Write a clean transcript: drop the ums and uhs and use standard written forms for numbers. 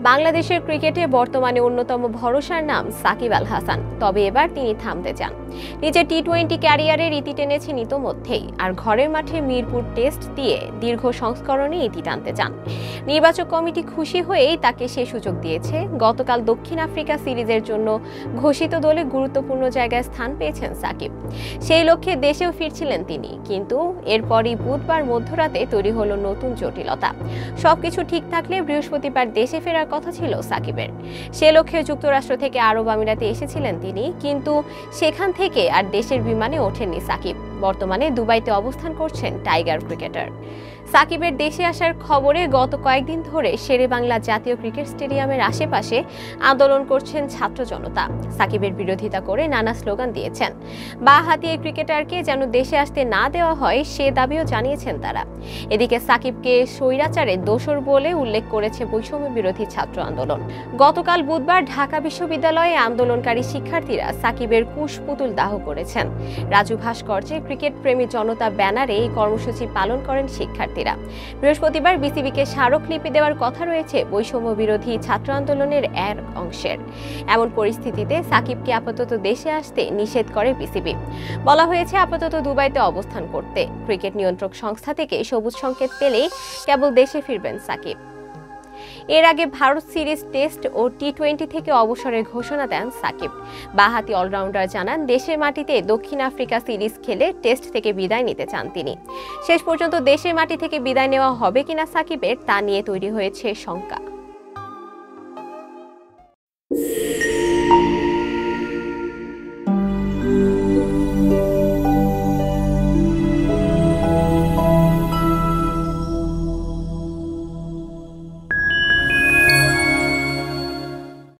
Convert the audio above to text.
বাংলাদেশের ক্রিকেটে বর্তমানে অন্যতম ভরসার নাম সাকিব আল হাসান। তবে এবার তিনি থামতে চান। নিজের টি-20 ক্যারিয়ারের ইতি টেনেছেন ইতোমধ্যেই, আর ঘরের মাঠে মিরপুর টেস্ট দিয়ে দীর্ঘ সংস্করণে ইতি টানতে চান। নির্বাচক কমিটি খুশি হয়েই তাকে সে সুযোগ দিয়েছে। গতকাল দক্ষিণ আফ্রিকা সিরিজের জন্য ঘোষিত দলে গুরুত্বপূর্ণ জায়গায় স্থান পেয়েছেন সাকিব। সেই লক্ষ্যে দেশেও ফিরছিলেন তিনি, কিন্তু এরপরই বুধবার মধ্যরাতে তৈরি হলো নতুন জটিলতা। সবকিছু ঠিক থাকলে বৃহস্পতিবার দেশে ফেরার কথা ছিল সাকিবের। সে লক্ষ্যে যুক্তরাষ্ট্র থেকে আরব আমিরাতে এসেছিলেন তিনি, কিন্তু সেখান থেকে আর দেশের বিমানে ওঠেননি সাকিব। বর্তমানে দুবাইতে অবস্থান করছেন টাইগার ক্রিকেটার। সাকিবের দেশে আসার খবরে গত কয়েকদিন ধরে শেরেবাংলা জাতীয় ক্রিকেট স্টেডিয়ামের আশেপাশে আন্দোলন করছেন ছাত্র জনতা। সাকিবের বিরোধিতা করে নানা স্লোগান দিয়েছেন। বাঁ হাতি এই ক্রিকেটারকে যেন দেশে আসতে না দেওয়া হয় সে দাবিও জানিয়েছেন তারা। এদিকে সাকিবকে স্বৈরাচারের দোসর বলে উল্লেখ করেছে বৈষম্য বিরোধী ছাত্র আন্দোলন। গতকাল বুধবার ঢাকা বিশ্ববিদ্যালয়ে আন্দোলনকারী শিক্ষার্থীরা সাকিবের কুশপুতুল দাহ করেছেন। রাজু ভাস্কর্যে ক্রিকেট প্রেমী জনতা ব্যানারে এই কর্মসূচি পালন করেন শিক্ষার্থীরা। বৃহস্পতিবার বিসিবিকে স্মারকলিপি দেওয়ার কথা রয়েছে বৈষম্য বিরোধী ছাত্র আন্দোলনের এক অংশের। এমন পরিস্থিতিতে সাকিবকে আপাতত দেশে আসতে নিষেধ করে বিসিবি। বলা হয়েছে আপাতত দুবাইতে অবস্থান করতে। ক্রিকেট নিয়ন্ত্রক সংস্থা থেকে সবুজ সংকেত পেলেই কেবল দেশে ফিরবেন সাকিব। এর আগে ভারত সিরিজ, টেস্ট ও টি-20 থেকে অবসরের ঘোষণা দেন সাকিব। বাঁহাতি অলরাউন্ডার জানান দেশের মাটিতে দক্ষিণ আফ্রিকা সিরিজ খেলে টেস্ট থেকে বিদায় নিতে চান তিনি। শেষ পর্যন্ত দেশের মাটি থেকে বিদায় নেওয়া হবে কিনা সাকিবের, তা নিয়ে তৈরি হয়েছে শঙ্কা।